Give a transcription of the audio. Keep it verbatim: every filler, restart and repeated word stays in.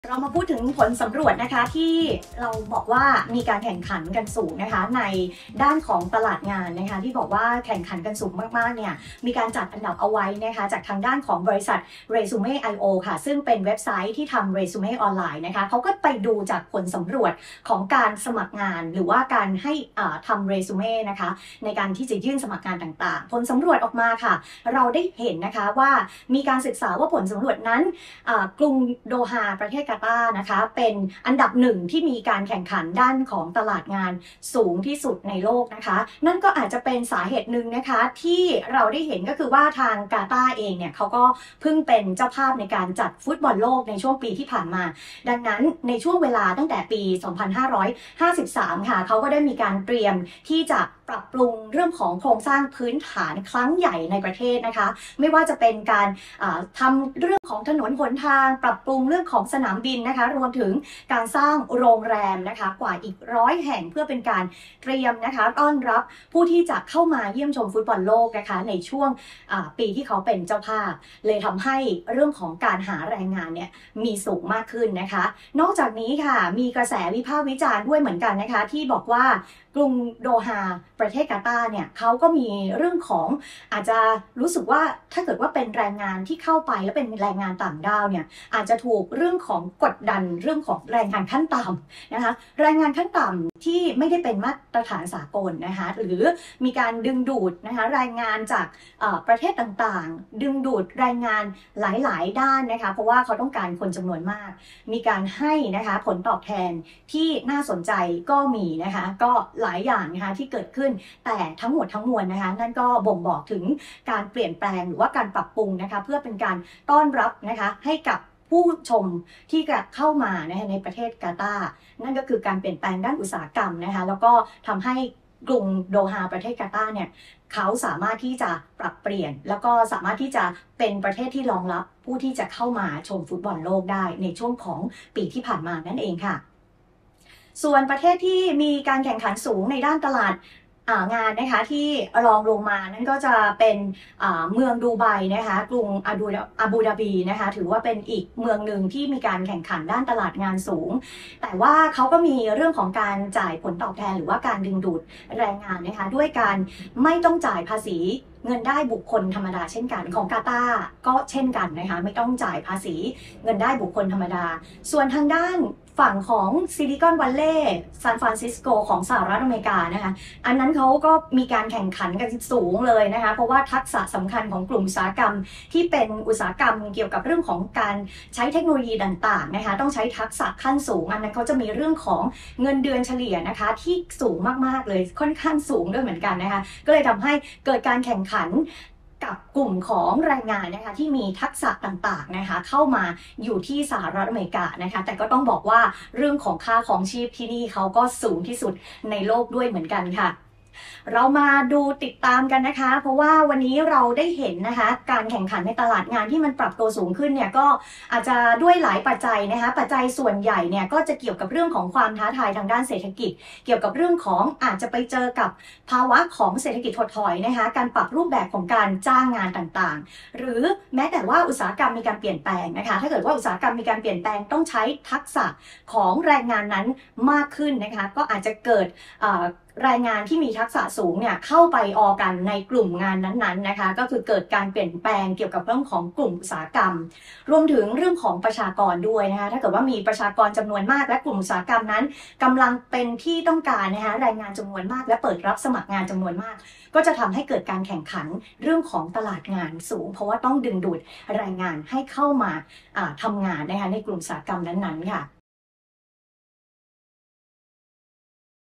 เรามาพูดถึงผลสำรวจนะคะที่เราบอกว่ามีการแข่งขันกันสูงนะคะในด้านของตลาดงานนะคะที่บอกว่าแข่งขันกันสูงมากๆเนี่ยมีการจัดอันดับเอาไว้นะคะจากทางด้านของบริษัท Resume ไอ โอ ค่ะซึ่งเป็นเว็บไซต์ที่ทำ Resume ออนไลน์นะคะเขาก็ไปดูจากผลสำรวจของการสมัครงานหรือว่าการให้ทำ Resume นะคะในการที่จะยื่นสมัครงานต่างๆผลสำรวจออกมาค่ะเราได้เห็นนะคะว่ามีการศึกษาว่าผลสำรวจนั้นกรุงโดฮาประเทศกาตาร์นะคะเป็นอันดับหนึ่งที่มีการแข่งขันด้านของตลาดงานสูงที่สุดในโลกนะคะนั่นก็อาจจะเป็นสาเหตุหนึ่งนะคะที่เราได้เห็นก็คือว่าทางกาตาร์เองเนี่ยเขาก็เพิ่งเป็นเจ้าภาพในการจัดฟุตบอลโลกในช่วงปีที่ผ่านมาดังนั้นในช่วงเวลาตั้งแต่ปี สองพันห้าร้อยห้าสิบสาม ค่ะเขาก็ได้มีการเตรียมที่จะปรับปรุงเรื่องของโครงสร้างพื้นฐานครั้งใหญ่ในประเทศนะคะไม่ว่าจะเป็นการทำเรื่องของถนนหนทางปรับปรุงเรื่องของสนามบินนะคะรวมถึงการสร้างโรงแรมนะคะกว่าอีกร้อยแห่งเพื่อเป็นการเตรียมนะคะต้อนรับผู้ที่จะเข้ามาเยี่ยมชมฟุตบอลโลกนะคะในช่วงปีที่เขาเป็นเจ้าภาพเลยทำให้เรื่องของการหาแรงงานเนี่ยมีสูงมากขึ้นนะคะนอกจากนี้ค่ะมีกระแสวิพากษ์วิจารณ์ด้วยเหมือนกันนะคะที่บอกว่ากรุงโดฮาประเทศกาตาร์เนี่ยเขาก็มีเรื่องของอาจจะรู้สึกว่าถ้าเกิดว่าเป็นแรงงานที่เข้าไปแล้วเป็นแรงงานต่างด้าวเนี่ยอาจจะถูกเรื่องของกดดันเรื่องของแรงงานขั้นต่ำนะคะแรงงานขั้นต่ำที่ไม่ได้เป็นมาตรฐานสากลนะคะหรือมีการดึงดูดนะคะแรงงานจากประเทศต่างๆดึงดูดแรงงานหลายๆด้านนะคะเพราะว่าเขาต้องการคนจำนวนมากมีการให้นะคะผลตอบแทนที่น่าสนใจก็มีนะคะก็หลายอย่างนะคะที่เกิดขึ้นแต่ทั้งหมดทั้งมวลนะคะนั่นก็บ่งบอกถึงการเปลี่ยนแปลงหรือว่าการปรับปรุงนะคะเพื่อเป็นการต้อนรับนะคะให้กับผู้ชมที่จะเข้ามานะคะในประเทศกาตาร์นั่นก็คือการเปลี่ยนแปลงด้านอุตสาหกรรมนะคะแล้วก็ทำให้กรุงโดฮาประเทศกาตาร์เนี่ยเขาสามารถที่จะปรับเปลี่ยนแล้วก็สามารถที่จะเป็นประเทศที่รองรับผู้ที่จะเข้ามาชมฟุตบอลโลกได้ในช่วงของปีที่ผ่านมานั่นเองค่ะส่วนประเทศที่มีการแข่งขันสูงในด้านตลาดงานนะคะที่รองลงมานั่นก็จะเป็นเมืองดูไบนะคะกรุงอาบูอาบูดาบีนะคะถือว่าเป็นอีกเมืองหนึ่งที่มีการแข่งขันด้านตลาดงานสูงแต่ว่าเขาก็มีเรื่องของการจ่ายผลตอบแทนหรือว่าการดึงดูดแรงงานนะคะด้วยการไม่ต้องจ่ายภาษีเงินได้บุคคลธรรมดาเช่นกันของกาตาร์ก็เช่นกันนะคะไม่ต้องจ่ายภาษีเงินได้บุคคลธรรมดาส่วนทางด้านฝั่งของซิลิคอนวัลเลย์ซานฟรานซิสโกของสหรัฐอเมริกานะคะอันนั้นเขาก็มีการแข่งขันกันสูงเลยนะคะเพราะว่าทักษะสำคัญของกลุ่มอุตสาหกรรมที่เป็นอุตสาหกรรมเกี่ยวกับเรื่องของการใช้เทคโนโลยีต่างๆนะคะต้องใช้ทักษะขั้นสูงอันนั้นเขาจะมีเรื่องของเงินเดือนเฉลี่ยนะคะที่สูงมากๆเลยค่อนข้างสูงด้วยเหมือนกันนะคะก็เลยทำให้เกิดการแข่งขันกับกลุ่มของแรงงานนะคะที่มีทักษะต่างๆนะคะเข้ามาอยู่ที่สหรัฐอเมริกานะคะแต่ก็ต้องบอกว่าเรื่องของค่าของชีพที่นี่เขาก็สูงที่สุดในโลกด้วยเหมือนกันค่ะเรามาดูติดตามกันนะคะเพราะว่าวันนี้เราได้เห็นนะคะการแข่งขันในตลาดงานที่มันปรับตัวสูงขึ้นเนี่ยก็อาจจะด้วยหลายปัจจัยนะคะปัจจัยส่วนใหญ่เนี่ยก็จะเกี่ยวกับเรื่องของความท้าทายทางด้านเศรษฐกิจเกี่ยวกับเรื่องของอาจจะไปเจอกับภาวะของเศรษฐกิจถดถอยนะคะการปรับรูปแบบของการจ้างงานต่างๆหรือแม้แต่ว่าอุตสาหกรรมมีการเปลี่ยนแปลงนะคะถ้าเกิดว่าอุตสาหกรรมมีการเปลี่ยนแปลงต้องใช้ทักษะของแรงงานนั้นมากขึ้นนะคะก็อาจจะเกิดแรงงานที่มีทักษะสูงเนี่ยเข้าไปออกันในกลุ่มงานนั้นๆนะคะก็คือเกิดการเปลี่ยนแปลงเกี่ยวกับเรื่องของกลุ่มอุตสาหกรรมรวมถึงเรื่องของประชากรด้วยนะคะถ้าเกิดว่ามีประชากรจำนวนมากและกลุ่มอุตสาหกรรมนั้นกำลังเป็นที่ต้องการนะคะแรงงานจำนวนมากและเปิดรับสมัครงานจำนวนมากก็จะทำให้เกิดการแข่งขันเรื่องของตลาดงานสูงเพราะว่าต้องดึงดูดแรงงานให้เข้ามาทำงานนะคะในกลุ่มอุตสาหกรรมนั้นๆค่ะ